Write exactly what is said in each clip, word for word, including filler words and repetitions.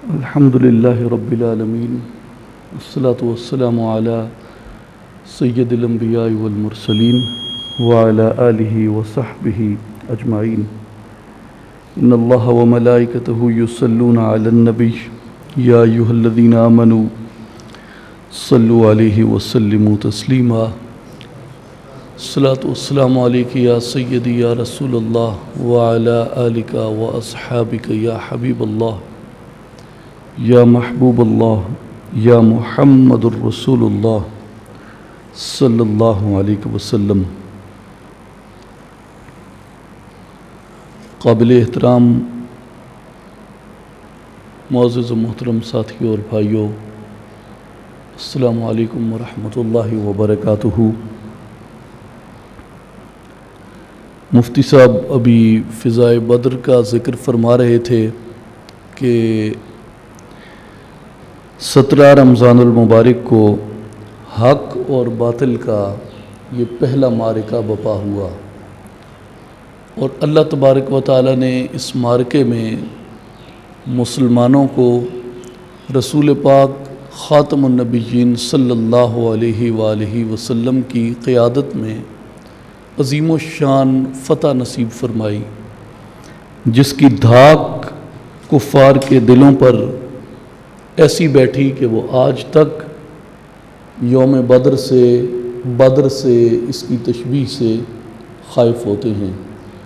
الحمد لله رب العالمين والصلاة والسلام على سيد الأنبياء والمرسلين وعلى آله وصحبه أجمعين. إن الله وملائكته يصلون على النبي يا أيها الذين آمنوا صلوا عليه وسلموا تسليما. الصلاة والسلام عليك يا سيدي يا رسول الله وعلى آلك وأصحابك يا حبيب الله یا محبوب اللہ یا محمد الرسول اللہ صلی اللہ علیہ وسلم. قابل احترام معزز و محترم ساتھیوں اور بھائیوں، السلام علیکم ورحمۃ اللہ وبرکاتہ. مفتی صاحب ابھی فضائے بدر کا ذکر فرما رہے تھے کہ سترہ رمضان المبارک کو حق اور باطل کا یہ پہلا معرکہ بپا ہوا، اور اللہ تبارک و تعالی نے اس معرکے میں مسلمانوں کو رسول پاک خاتم النبیین صلی اللہ علیہ وآلہ وسلم کی قیادت میں عظیم و شان فتح نصیب فرمائی، جس کی دھاک کفار کے دلوں پر ایسی بیٹھی کہ وہ آج تک یوم بدر سے بدر سے اس کی تشبیہ سے خائف ہوتے ہیں.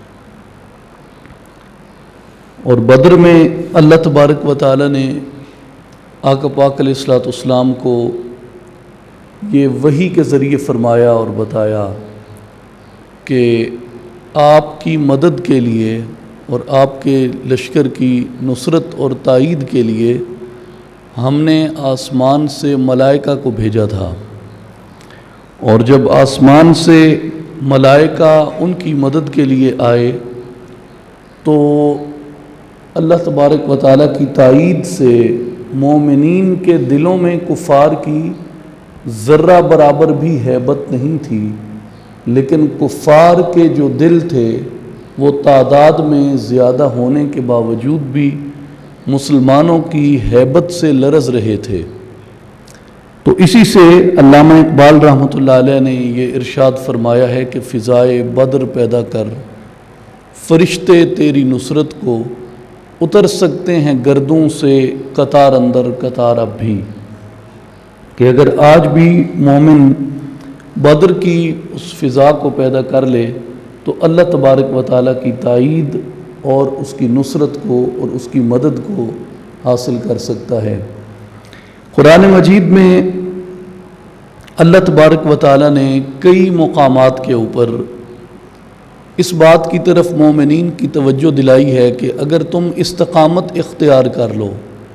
اور بدر میں اللہ تبارک و تعالی نے آقا پاک علیہ الصلوۃ والسلام کو یہ وحی کے ذریعے فرمایا اور بتایا کہ آپ کی مدد کے لیے اور آپ کے لشکر کی نصرت اور تائید کے لیے ہم نے آسمان سے ملائکہ کو بھیجا تھا، اور جب آسمان سے ملائکہ ان کی مدد کے لیے آئے تو اللہ تبارک و تعالیٰ کی تائید سے مومنین کے دلوں میں کفار کی ذرہ برابر بھی ہیبت نہیں تھی، لیکن کفار کے جو دل تھے وہ تعداد میں زیادہ ہونے کے باوجود بھی مسلمانوں کی ہیبت سے لرز رہے تھے. تو اسی سے علامہ اقبال رحمۃ اللہ علیہ نے یہ ارشاد فرمایا ہے کہ فضائے بدر پیدا کر، فرشتے تیری نصرت کو اتر سکتے ہیں گردوں سے قطار اندر قطار اب بھی. کہ اگر آج بھی مومن بدر کی اس فضا کو پیدا کر لے تو اللہ تبارک و تعالیٰ کی تائید اور اس کی نصرت کو اور اس کی مدد کو حاصل کر سکتا ہے. قرآن مجید میں اللہ تبارک و تعالیٰ نے کئی مقامات کے اوپر اس بات کی طرف مومنین کی توجہ دلائی ہے کہ اگر تم استقامت اختیار کر لو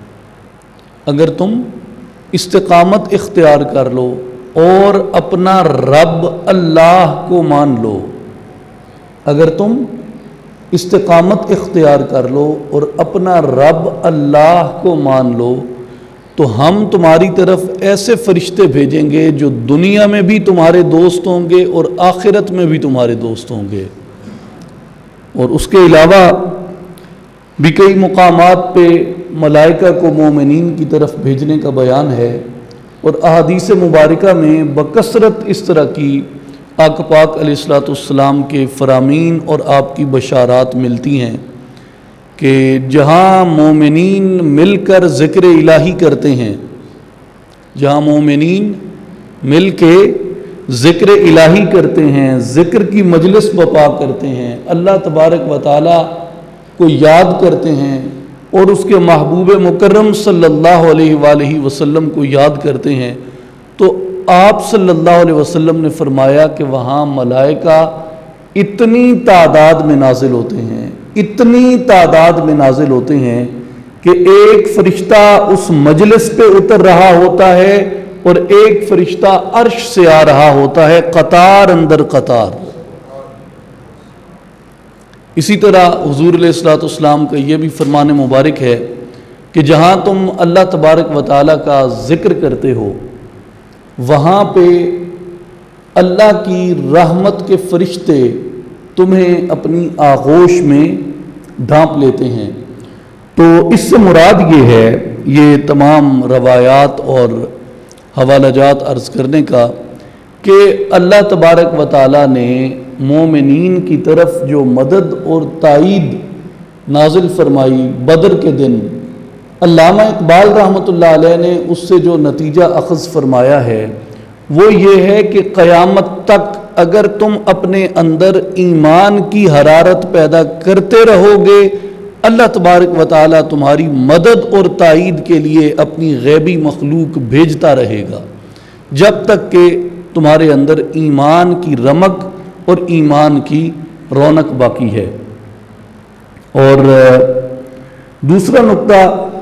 اگر تم استقامت اختیار کر لو اور اپنا رب اللہ کو مان لو اگر تم استقامت اختیار کر لو اور اپنا رب اللہ کو مان لو تو ہم تمہاری طرف ایسے فرشتے بھیجیں گے جو دنیا میں بھی تمہارے دوست ہوں گے اور آخرت میں بھی تمہارے دوست ہوں گے. اور اس کے علاوہ بھی کئی مقامات پہ ملائکہ کو مومنین کی طرف بھیجنے کا بیان ہے، اور احادیث مبارکہ میں بکثرت اس طرح کی آقا پاک علیہ الصلوۃ والسلام کے فرامین اور آپ کی بشارات ملتی ہیں کہ جہاں مومنین مل کر ذکر الہی کرتے ہیں جہاں مومنین مل کے ذکر الہی کرتے ہیں، ذکر کی مجلس بپا کرتے ہیں، اللہ تبارک و تعالیٰ کو یاد کرتے ہیں اور اس کے محبوب مکرم صلی اللہ علیہ وآلہ وسلم کو یاد کرتے ہیں، تو آپ صلی اللہ علیہ وسلم نے فرمایا کہ وہاں ملائکہ اتنی تعداد میں نازل ہوتے ہیں اتنی تعداد میں نازل ہوتے ہیں کہ ایک فرشتہ اس مجلس پہ اتر رہا ہوتا ہے اور ایک فرشتہ عرش سے آ رہا ہوتا ہے قطار اندر قطار. اسی طرح حضور علیہ الصلوۃ والسلام کا یہ بھی فرمان مبارک ہے کہ جہاں تم اللہ تبارک و تعالیٰ کا ذکر کرتے ہو وہاں پہ اللہ کی رحمت کے فرشتے تمہیں اپنی آغوش میں ڈھانپ لیتے ہیں. تو اس سے مراد یہ ہے یہ تمام روایات اور حوالہ جات عرض کرنے کا کہ اللہ تبارک و تعالیٰ نے مومنین کی طرف جو مدد اور تائید نازل فرمائی بدر کے دن، علامہ اقبال رحمۃ اللہ علیہ نے اس سے جو نتیجہ اخذ فرمایا ہے وہ یہ ہے کہ قیامت تک اگر تم اپنے اندر ایمان کی حرارت پیدا کرتے رہو گے، اللہ تبارک و تعالیٰ تمہاری مدد اور تائید کے لیے اپنی غیبی مخلوق بھیجتا رہے گا جب تک کہ تمہارے اندر ایمان کی رمق اور ایمان کی رونق باقی ہے۔ اور دوسرا نقطہ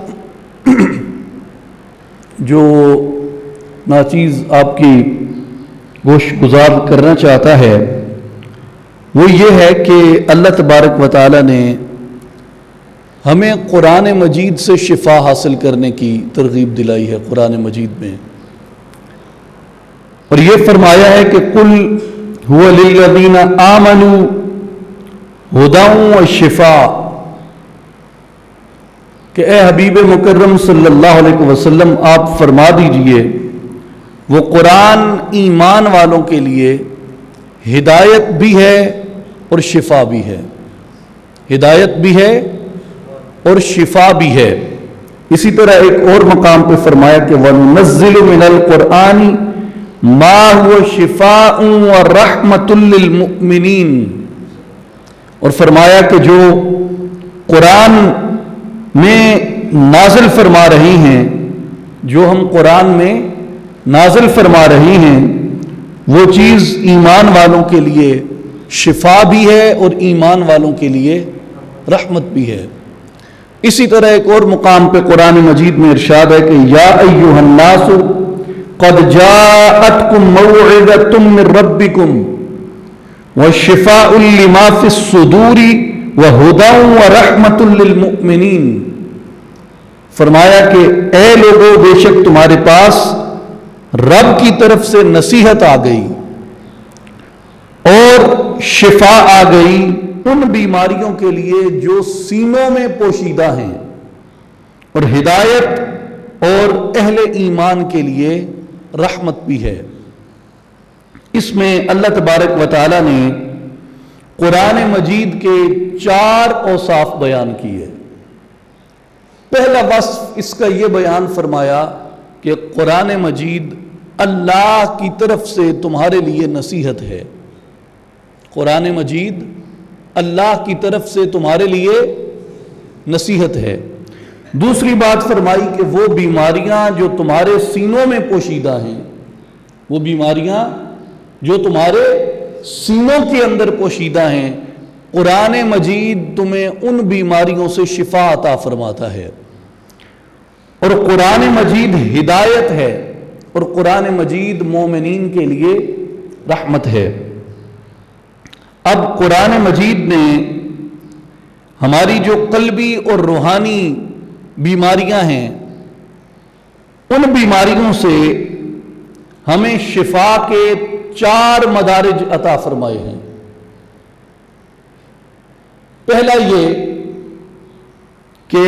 جو ناچیز آپ کی گوش گزار کرنا چاہتا ہے وہ یہ ہے کہ اللہ تبارک و تعالیٰ نے ہمیں قرآن مجید سے شفا حاصل کرنے کی ترغیب دلائی ہے۔ قرآن مجید میں اور یہ فرمایا ہے کہ قل هو للذین آمنوا ھدی وشفاء، کہ اے حبیب مکرم صلی اللہ علیہ وسلم آپ فرما دیجئے وہ قرآن ایمان والوں کے لیے ہدایت بھی ہے اور شفا بھی ہے، ہدایت بھی ہے اور شفا بھی ہے۔ اسی طرح ایک اور مقام پہ فرمایا کہ وَنُنَزِّلُ مِنَ الْقُرْآنِ مَا هُوَ شِفَاءٌ وَرَحْمَةٌ لِّلْمُؤْمِنِينَ، اور فرمایا کہ جو قرآن میں نازل فرما رہی ہیں، جو ہم قرآن میں نازل فرما رہی ہیں وہ چیز ایمان والوں کے لیے شفا بھی ہے اور ایمان والوں کے لیے رحمت بھی ہے۔ اسی طرح ایک اور مقام پہ قرآن مجید میں ارشاد ہے کہ یا ایھا الناس قد جاءتکم موعظۃ من ربکم وشفاء لما فی الصدور وہدی ورحمۃ للمؤمنین، فرمایا کہ اے لوگو بے شک تمہارے پاس رب کی طرف سے نصیحت آ گئی اور شفا آ گئی ان بیماریوں کے لیے جو سینوں میں پوشیدہ ہیں، اور ہدایت اور اہل ایمان کے لیے رحمت بھی ہے۔ اس میں اللہ تبارک و تعالیٰ نے قرآن مجید کے چار اوصاف بیان کیے۔ پہلا وصف اس کا یہ بیان فرمایا کہ قرآن مجید اللہ کی طرف سے تمہارے لیے نصیحت ہے، قرآن مجید اللہ کی طرف سے تمہارے لیے نصیحت ہے۔ دوسری بات فرمائی کہ وہ بیماریاں جو تمہارے سینوں میں پوشیدہ ہیں، وہ بیماریاں جو تمہارے سینوں کے اندر پوشیدہ ہیں، قرآن مجید تمہیں ان بیماریوں سے شفا عطا فرماتا ہے، اور قرآن مجید ہدایت ہے، اور قرآن مجید مومنین کے لیے رحمت ہے۔ اب قرآن مجید نے ہماری جو قلبی اور روحانی بیماریاں ہیں ان بیماریوں سے ہمیں شفا کے چار مدارج عطا فرمائے ہیں۔ پہلا یہ کہ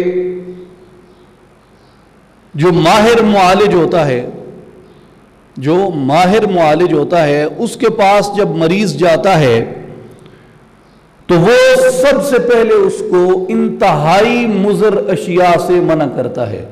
جو ماہر معالج ہوتا ہے جو ماہر معالج ہوتا ہے اس کے پاس جب مریض جاتا ہے تو وہ سب سے پہلے اس کو انتہائی مضر اشیاء سے منع کرتا ہے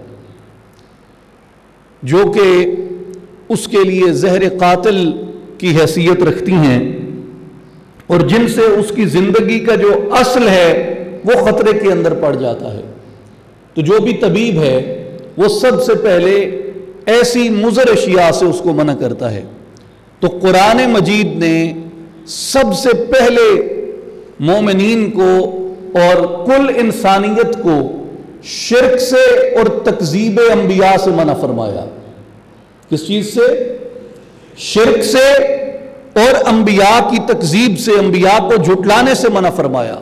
جو کہ اس کے لیے زہر قاتل کی حیثیت رکھتی ہیں اور جن سے اس کی زندگی کا جو اصل ہے وہ خطرے کے اندر پڑ جاتا ہے۔ تو جو بھی طبیب ہے وہ سب سے پہلے ایسی مضر اشیاء سے اس کو منع کرتا ہے۔ تو قرآن مجید نے سب سے پہلے مومنین کو اور کل انسانیت کو شرک سے اور تکذیب انبیاء سے منع فرمایا۔ کس چیز سے؟ شرک سے اور انبیاء کی تکذیب سے، انبیاء کو جھٹلانے سے منع فرمایا۔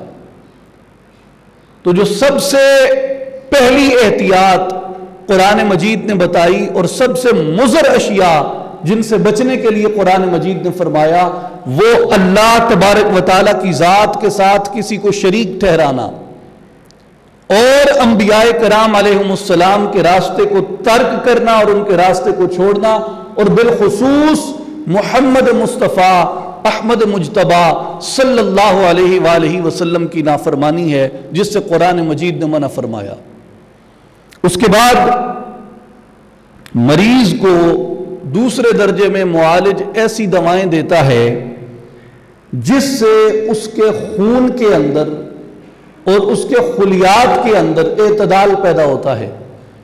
تو جو سب سے پہلی احتیاط قرآن مجید نے بتائی اور سب سے مضر اشیاء جن سے بچنے کے لیے قرآن مجید نے فرمایا وہ اللہ تبارک و تعالیٰ کی ذات کے ساتھ کسی کو شریک ٹھہرانا اور انبیاء کرام علیہم السلام کے راستے کو ترک کرنا اور ان کے راستے کو چھوڑنا، اور بالخصوص محمد مصطفیٰ احمد مجتبیٰ صلی اللہ علیہ وآلہ وسلم کی نافرمانی ہے، جس سے قرآن مجید نے منع فرمایا۔ اس کے بعد مریض کو دوسرے درجے میں معالج ایسی دوائیں دیتا ہے جس سے اس کے خون کے اندر اور اس کے خلیات کے اندر اعتدال پیدا ہوتا ہے،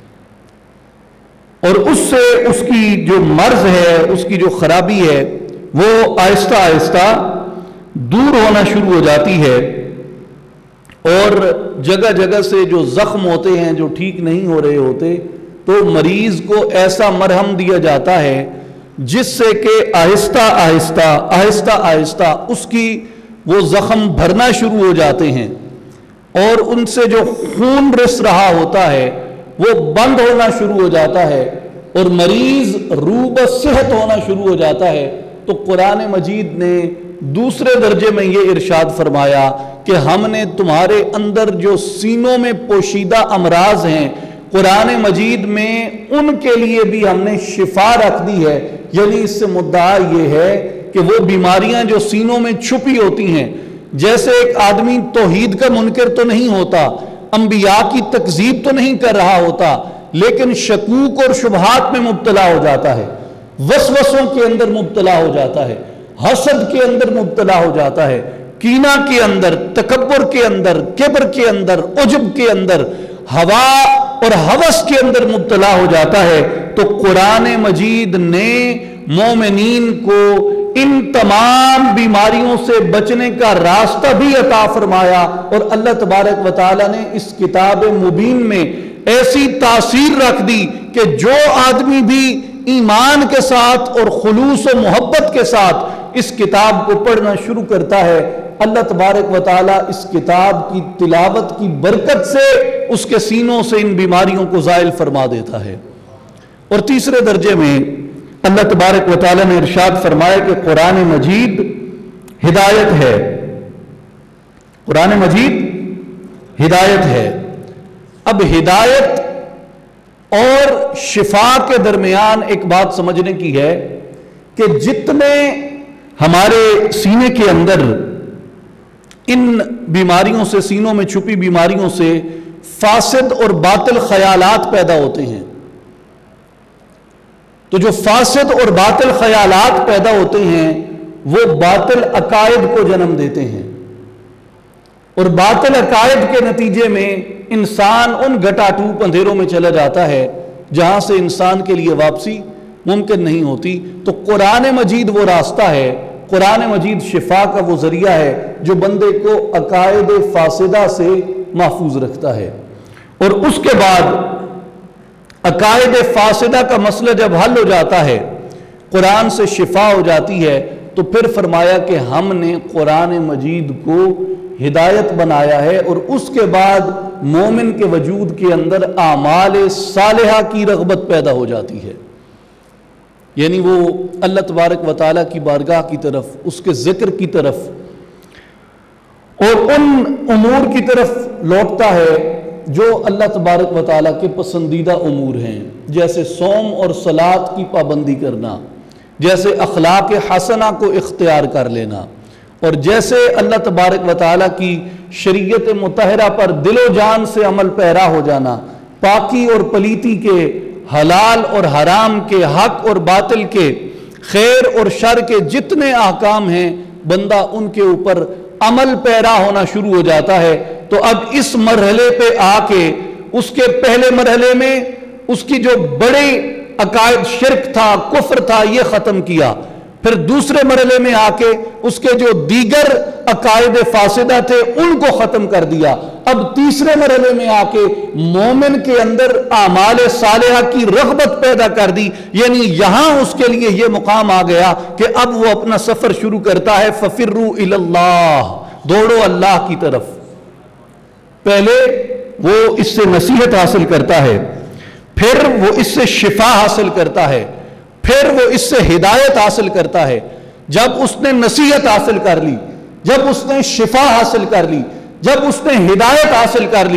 اور اس سے اس کی جو مرض ہے، اس کی جو خرابی ہے، وہ آہستہ آہستہ دور ہونا شروع ہو جاتی ہے، اور جگہ جگہ سے جو زخم ہوتے ہیں جو ٹھیک نہیں ہو رہے ہوتے، تو مریض کو ایسا مرہم دیا جاتا ہے جس سے کہ آہستہ آہستہ آہستہ آہستہ اس کی وہ زخم بھرنا شروع ہو جاتے ہیں، اور ان سے جو خون رس رہا ہوتا ہے وہ بند ہونا شروع ہو جاتا ہے، اور مریض روب صحت ہونا شروع ہو جاتا ہے۔ تو قرآن مجید نے دوسرے درجے میں یہ ارشاد فرمایا کہ ہم نے تمہارے اندر جو سینوں میں پوشیدہ امراض ہیں، قرآن مجید میں ان کے لیے بھی ہم نے شفا رکھ دی ہے۔ یعنی اس سے مدعا یہ ہے کہ وہ بیماریاں جو سینوں میں چھپی ہوتی ہیں، جیسے ایک آدمی توحید کا منکر تو نہیں ہوتا، انبیاء کی تکذیب تو نہیں کر رہا ہوتا، لیکن شکوک اور شبہات میں مبتلا ہو جاتا ہے، وسوسوں کے اندر مبتلا ہو جاتا ہے، حسد کے اندر مبتلا ہو جاتا ہے، کینہ کے اندر، تکبر کے اندر، کبر کے اندر، عجب کے اندر، ہوا اور ہوس کے اندر مبتلا ہو جاتا ہے۔ تو قرآن مجید نے مومنین کو ان تمام بیماریوں سے بچنے کا راستہ بھی عطا فرمایا، اور اللہ تبارک و تعالیٰ نے اس کتاب مبین میں ایسی تاثیر رکھ دی کہ جو آدمی بھی ایمان کے ساتھ اور خلوص و محبت کے ساتھ اس کتاب کو پڑھنا شروع کرتا ہے، اللہ تبارک و تعالیٰ اس کتاب کی تلاوت کی برکت سے اس کے سینوں سے ان بیماریوں کو زائل فرما دیتا ہے۔ اور تیسرے درجے میں اللہ تبارک و تعالیٰ نے ارشاد فرمایا کہ قرآن مجید ہدایت ہے، قرآن مجید ہدایت ہے۔ اب ہدایت اور شفا کے درمیان ایک بات سمجھنے کی ہے کہ جتنے ہمارے سینے کے اندر ان بیماریوں سے، سینوں میں چھپی بیماریوں سے فاسد اور باطل خیالات پیدا ہوتے ہیں، تو جو فاسد اور باطل خیالات پیدا ہوتے ہیں وہ باطل عقائد کو جنم دیتے ہیں، اور باطل عقائد کے نتیجے میں انسان ان گھٹاٹوپ اندھیروں میں چلا جاتا ہے جہاں سے انسان کے لیے واپسی ممکن نہیں ہوتی۔ تو قرآن مجید وہ راستہ ہے، قرآن مجید شفا کا وہ ذریعہ ہے جو بندے کو عقائد فاسدہ سے محفوظ رکھتا ہے۔ اور اس کے بعد عقائد فاسدہ کا مسئلہ جب حل ہو جاتا ہے، قرآن سے شفا ہو جاتی ہے، تو پھر فرمایا کہ ہم نے قرآن مجید کو ہدایت بنایا ہے، اور اس کے بعد مومن کے وجود کے اندر اعمال صالحہ کی رغبت پیدا ہو جاتی ہے، یعنی وہ اللہ تبارک و تعالیٰ کی بارگاہ کی طرف، اس کے ذکر کی طرف اور ان امور کی طرف لوٹتا ہے جو اللہ تبارک و تعالیٰ کے پسندیدہ امور ہیں، جیسے صوم اور صلاۃ کی پابندی کرنا، جیسے اخلاق حسنہ کو اختیار کر لینا، اور جیسے اللہ تبارک و تعالیٰ کی شریعت مطہرہ پر دل و جان سے عمل پیرا ہو جانا، پاکی اور پلیتی کے، حلال اور حرام کے، حق اور باطل کے، خیر اور شر کے جتنے احکام ہیں، بندہ ان کے اوپر عمل پیرا ہونا شروع ہو جاتا ہے۔ تو اب اس مرحلے پہ آ کے اس کے پہلے مرحلے میں اس کی جو بڑے عقائد شرک تھا، کفر تھا، یہ ختم کیا، پھر دوسرے مرحلے میں آ کے اس کے جو دیگر عقائد فاسدہ تھے ان کو ختم کر دیا، اب تیسرے مرحلے میں آ کے مومن کے اندر اعمال صالحہ کی رغبت پیدا کر دی، یعنی یہاں اس کے لیے یہ مقام آ گیا کہ اب وہ اپنا سفر شروع کرتا ہے، فَفِرُّوا إِلَى اللَّهِ، دوڑو اللہ کی طرف۔ پہلے وہ اس سے نصیحت حاصل کرتا ہے، پھر وہ اس سے شفا حاصل کرتا ہے، پھر وہ اس سے ہدایت حاصل کرتا ہے۔ جب اس نے نصیحت حاصل کر لی، جب اس نے شفا حاصل کر لی، جب اس نے ہدایت حاصل کر لی،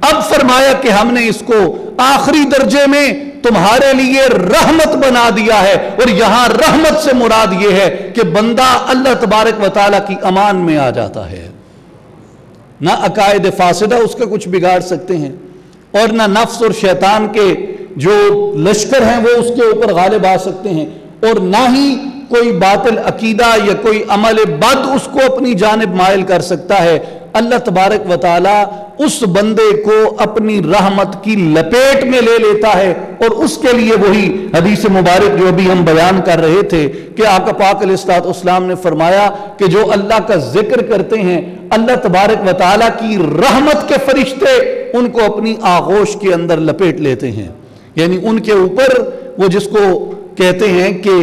اب فرمایا کہ ہم نے اس کو آخری درجے میں تمہارے لیے رحمت بنا دیا ہے، اور یہاں رحمت سے مراد یہ ہے کہ بندہ اللہ تبارک و تعالیٰ کی امان میں آ جاتا ہے، نہ عقائد فاسدہ اس کا کچھ بگاڑ سکتے ہیں، اور نہ نفس اور شیطان کے جو لشکر ہیں وہ اس کے اوپر غالب آ سکتے ہیں، اور نہ ہی کوئی باطل عقیدہ یا کوئی عمل بد اس کو اپنی جانب مائل کر سکتا ہے۔ اللہ تبارک و تعالیٰ اس بندے کو اپنی رحمت کی لپیٹ میں لے لیتا ہے، اور اس کے لیے وہی حدیث مبارک جو ابھی ہم بیان کر رہے تھے کہ آقا پاک علیہ الصلوۃ والسلام نے فرمایا کہ جو اللہ کا ذکر کرتے ہیں اللہ تبارک و تعالیٰ کی رحمت کے فرشتے ان کو اپنی آغوش کے اندر لپیٹ لیتے ہیں، یعنی ان کے اوپر وہ جس کو کہتے ہیں کہ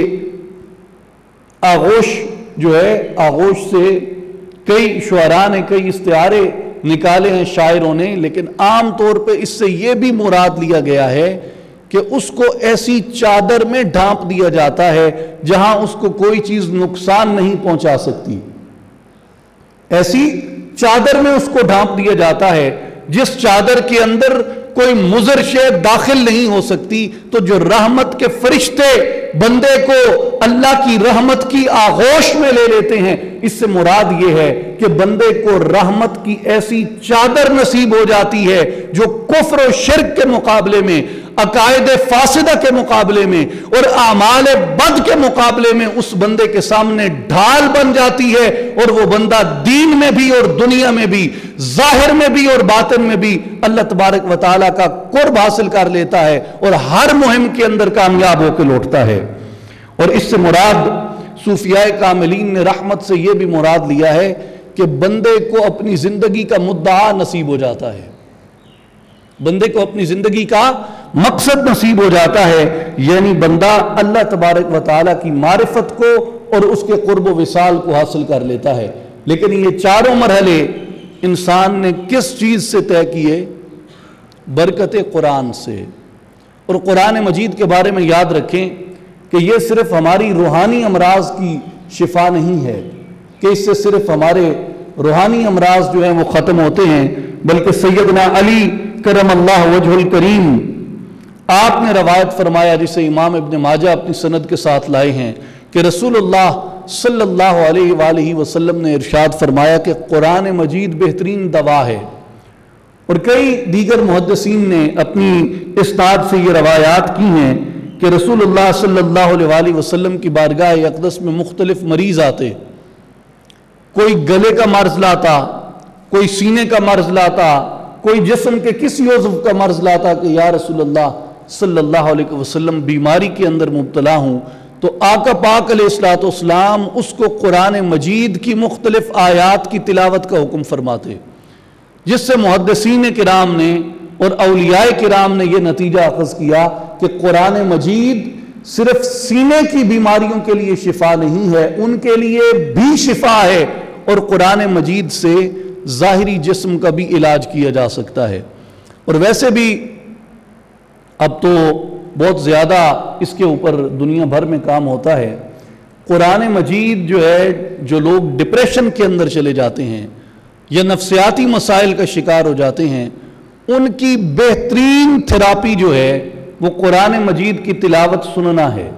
آغوش جو ہے، آغوش سے کئی شعراء نے کئی استعارے نکالے ہیں شاعروں نے، لیکن عام طور پہ اس سے یہ بھی مراد لیا گیا ہے کہ اس کو ایسی چادر میں ڈھانپ دیا جاتا ہے جہاں اس کو کوئی چیز نقصان نہیں پہنچا سکتی، ایسی چادر میں اس کو ڈھانپ دیا جاتا ہے جس چادر کے اندر کوئی مضر شے داخل نہیں ہو سکتی۔ تو جو رحمت کے فرشتے بندے کو اللہ کی رحمت کی آغوش میں لے لیتے ہیں، اس سے مراد یہ ہے کہ بندے کو رحمت کی ایسی چادر نصیب ہو جاتی ہے جو کفر و شرک کے مقابلے میں، عقائد فاسدہ کے مقابلے میں اور اعمال بد کے مقابلے میں اس بندے کے سامنے ڈھال بن جاتی ہے، اور وہ بندہ دین میں بھی اور دنیا میں بھی، ظاہر میں بھی اور باطن میں بھی اللہ تبارک و تعالیٰ کا قرب حاصل کر لیتا ہے، اور ہر مہم کے اندر کامیاب ہو کے لوٹتا ہے۔ اور اس سے مراد صوفیاء کاملین نے رحمت سے یہ بھی مراد لیا ہے کہ بندے کو اپنی زندگی کا مدعا نصیب ہو جاتا ہے، بندے کو اپنی زندگی کا مقصد نصیب ہو جاتا ہے، یعنی بندہ اللہ تبارک و تعالیٰ کی معرفت کو اور اس کے قرب و وصال کو حاصل کر لیتا ہے۔ لیکن یہ چاروں مرحلے انسان نے کس چیز سے طے کیے؟ برکت قرآن سے۔ اور قرآن مجید کے بارے میں یاد رکھیں کہ یہ صرف ہماری روحانی امراض کی شفا نہیں ہے کہ اس سے صرف ہمارے روحانی امراض جو ہیں وہ ختم ہوتے ہیں، بلکہ سیدنا علی کرم اللہ وجہ الکریم آپ نے روایت فرمایا، جسے امام ابن ماجہ اپنی سند کے ساتھ لائے ہیں، کہ رسول اللہ صلی اللہ علیہ وآلہ وسلم نے ارشاد فرمایا کہ قرآن مجید بہترین دوا ہے۔ اور کئی دیگر محدثین نے اپنی اسناد سے یہ روایات کی ہیں کہ رسول اللہ صلی اللہ علیہ وآلہ وسلم کی بارگاہ اقدس میں مختلف مریض آتے، کوئی گلے کا مرض لاتا، کوئی سینے کا مرض لاتا، کوئی جسم کے کسی عضو کا مرض لاتا کہ یا رسول اللہ صلی اللہ علیہ وسلم بیماری کے اندر مبتلا ہوں، تو آقا پاک علیہ الصلوۃ والسلام اس کو قرآن مجید کی مختلف آیات کی تلاوت کا حکم فرماتے، جس سے محدثین کرام نے اور اولیاء کرام نے یہ نتیجہ اخذ کیا کہ قرآن مجید صرف سینے کی بیماریوں کے لیے شفا نہیں ہے، ان کے لیے بھی شفا ہے، اور قرآن مجید سے ظاہری جسم کا بھی علاج کیا جا سکتا ہے۔ اور ویسے بھی اب تو بہت زیادہ اس کے اوپر دنیا بھر میں کام ہوتا ہے۔ قرآن مجید جو ہے، جو لوگ ڈپریشن کے اندر چلے جاتے ہیں یا نفسیاتی مسائل کا شکار ہو جاتے ہیں، ان کی بہترین تھراپی جو ہے وہ قرآن مجید کی تلاوت سننا ہے۔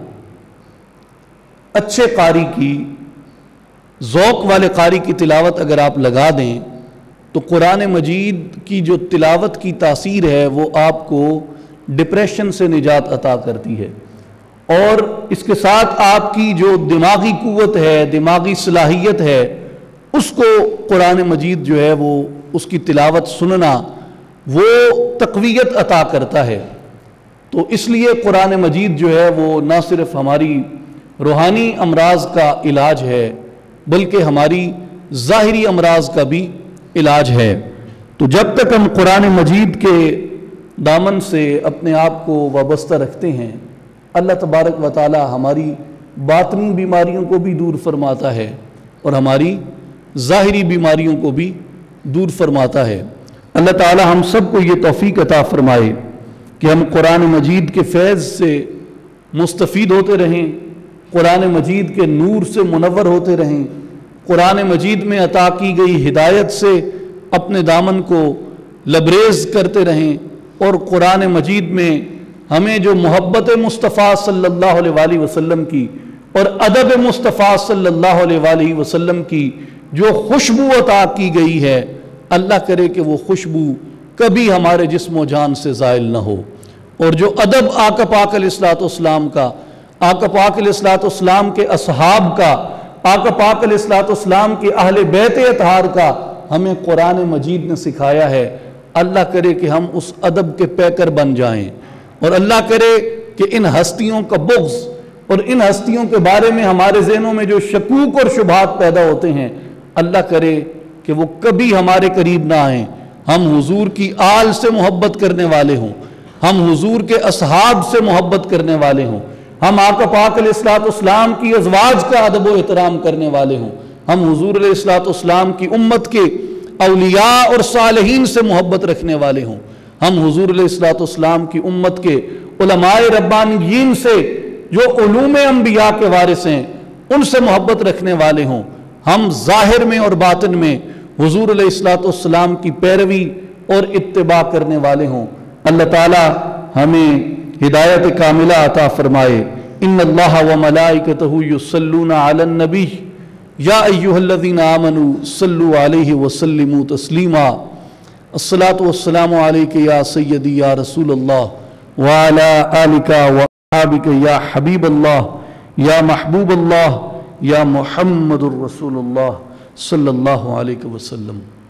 اچھے قاری کی، ذوق والے قاری کی تلاوت اگر آپ لگا دیں تو قرآن مجید کی جو تلاوت کی تاثیر ہے وہ آپ کو ڈپریشن سے نجات عطا کرتی ہے، اور اس کے ساتھ آپ کی جو دماغی قوت ہے، دماغی صلاحیت ہے، اس کو قرآن مجید جو ہے وہ اس کی تلاوت سننا وہ تقویت عطا کرتا ہے۔ تو اس لیے قرآن مجید جو ہے وہ نہ صرف ہماری روحانی امراض کا علاج ہے بلکہ ہماری ظاہری امراض کا بھی علاج ہے۔ تو جب تک ہم قرآن مجید کے دامن سے اپنے آپ کو وابستہ رکھتے ہیں، اللہ تبارک و تعالی ہماری باطنی بیماریوں کو بھی دور فرماتا ہے اور ہماری ظاہری بیماریوں کو بھی دور فرماتا ہے۔ اللہ تعالی ہم سب کو یہ توفیق عطا فرمائے کہ ہم قرآن مجید کے فیض سے مستفید ہوتے رہیں، قرآن مجید کے نور سے منور ہوتے رہیں، قرآن مجید میں عطا کی گئی ہدایت سے اپنے دامن کو لبریز کرتے رہیں، اور قرآن مجید میں ہمیں جو محبت مصطفیٰ صلی اللہ علیہ وآلہ وسلم کی اور ادب مصطفیٰ صلی اللہ علیہ وآلہ وسلم کی جو خوشبو عطا کی گئی ہے، اللہ کرے کہ وہ خوشبو کبھی ہمارے جسم و جان سے زائل نہ ہو، اور جو ادب آقا پاک علیہ الصلوۃ والسلام کا، آقا پاک علیہ الصلوۃ والسلام کے اصحاب کا، آقا پاک علیہ الصلوۃ والسلام کے اہل بیت اطہار کا ہمیں قرآن مجید نے سکھایا ہے، اللہ کرے کہ ہم اس ادب کے پیکر بن جائیں، اور اللہ کرے کہ ان ہستیوں کا بغض اور ان ہستیوں کے بارے میں ہمارے ذہنوں میں جو شکوک اور شبہات پیدا ہوتے ہیں، اللہ کرے کہ وہ کبھی ہمارے قریب نہ آئیں، ہم حضور کی آل سے محبت کرنے والے ہوں، ہم حضور کے اصحاب سے محبت کرنے والے ہوں، ہم آقا پاک علیہ الصلوۃ والسلام کی ازواج کا ادب و احترام کرنے والے ہوں، ہم حضور علیہ الصلوۃ والسلام کی امت کے اولیاء اور صالحین سے محبت رکھنے والے ہوں، ہم حضور علیہ الصلوۃ والسلام کی امت کے علماء ربانیین سے جو علوم انبیاء کے وارث ہیں ان سے محبت رکھنے والے ہوں، ہم ظاہر میں اور باطن میں حضور علیہ الصلوۃ والسلام کی پیروی اور اتباع کرنے والے ہوں۔ اللہ تعالی ہمیں ہدایت کاملہ عطا فرمائے۔ ان اللہ و ملائکتہ یصلون علی النبی یا ایہا الذین آمنوا صلوا علیہ وسلموا تسلیما۔ الصلاۃ والسلام علیک یا سیدی یا رسول اللہ وعلی آلک وصحابک یا حبیب اللہ یا محبوب اللہ یا محمد الرسول اللہ صلی اللہ علیہ وسلم۔